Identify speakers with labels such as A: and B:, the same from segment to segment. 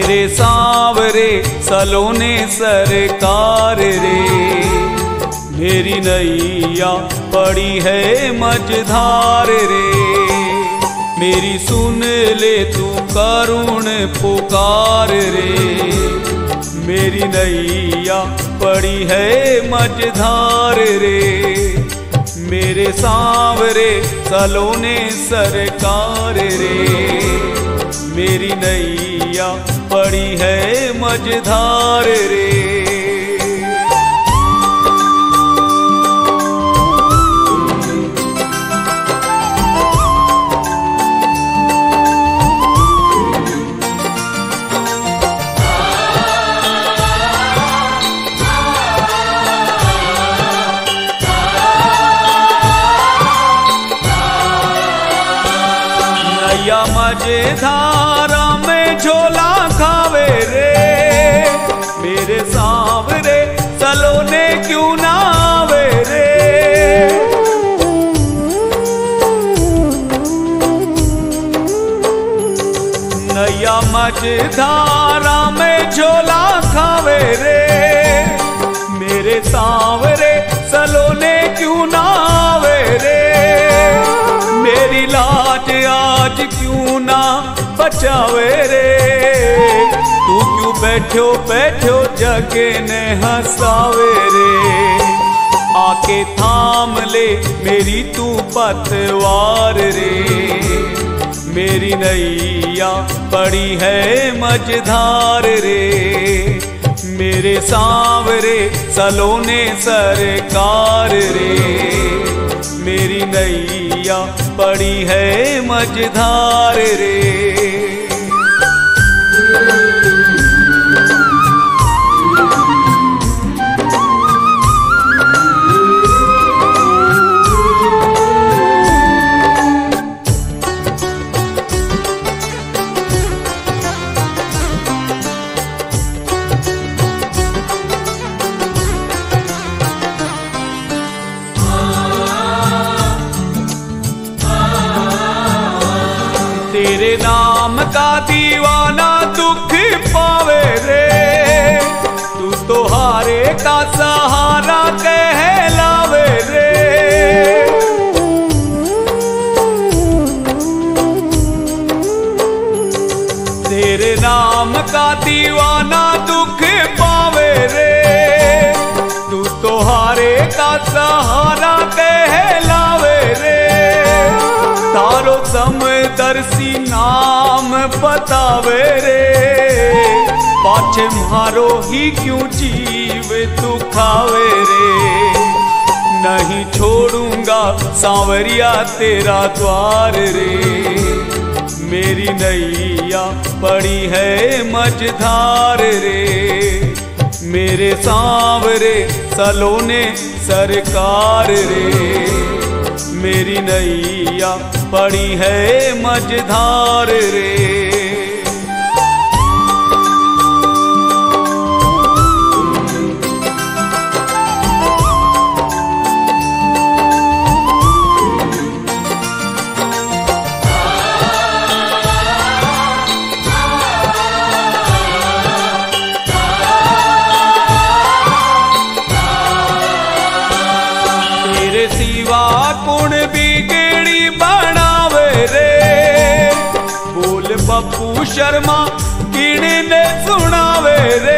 A: मेरे सांवरे सलोने सरकार रे। मेरी नैया पड़ी है मझधार रे। मेरी सुन ले तू करुण पुकार रे। मेरी नैया पड़ी है मझधार रे। मेरे सांवरे सलोने सरकार रे। मेरी नैया पड़ी है मझधार रे। नैया मझधारा में झोला खावे रे। मेरे सांवरे सलोने क्यों ना आवे रे। नैया मझधारा में झोला खावे रे। मेरे सांवरे सलोने क्यों ना आवे रे। मेरी लाज आज क्यों ना बचावे रे। तू क्यों बैठो बैठो जगे ने हंसावे रे। आके थाम ले मेरी तू पतवार रे। मेरी नैया पड़ी है मझधार रे। मेरे सांवरे सलोने सरकार रे। मेरी नैया पड़ी है मझधार रे। तेरे नाम का दीवाना दुख पावे रे। तू तो हारे का सहारा कहलावे रे। तेरे नाम का दीवाना दुख पावे रे। तू तो हारे का सहारा कहलावे रे। तारो समदर्शी नाम बतावे रे। पाछे मारो ही क्यों जीव तू खावे रे। नहीं छोड़ूंगा सांवरिया तेरा द्वार रे। मेरी नैया पड़ी है मझधार रे। मेरे सांवरे सलोने सरकार रे। मेरी नैया पड़ी है मझधार रे। तेरे सिवा कौन बिगड़ी बनावे रे। बोल पप्पू शर्मा किड़ने सुनावे रे।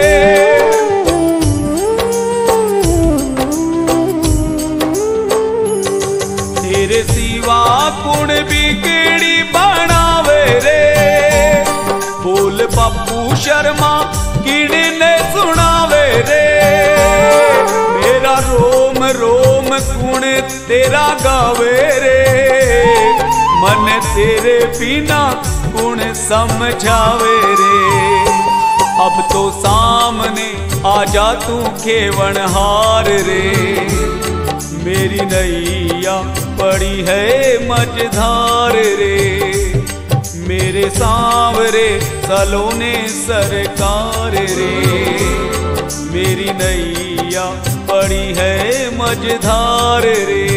A: तेरे सिवा कौन बिगड़ी बनावे रे। बोल पप्पू शर्मा किड़ने सुनावे रे। मेरा रोम रोम गुण तेरा गावे रे। मन तेरे बिना गुण समझावे रे। अब तो सामने आजा तू खेवनहार रे। मेरी नैया पड़ी है मझधार रे। मेरे सांवरे सलोने सरकार रे। मेरी नैया पड़ी है मझधार रे।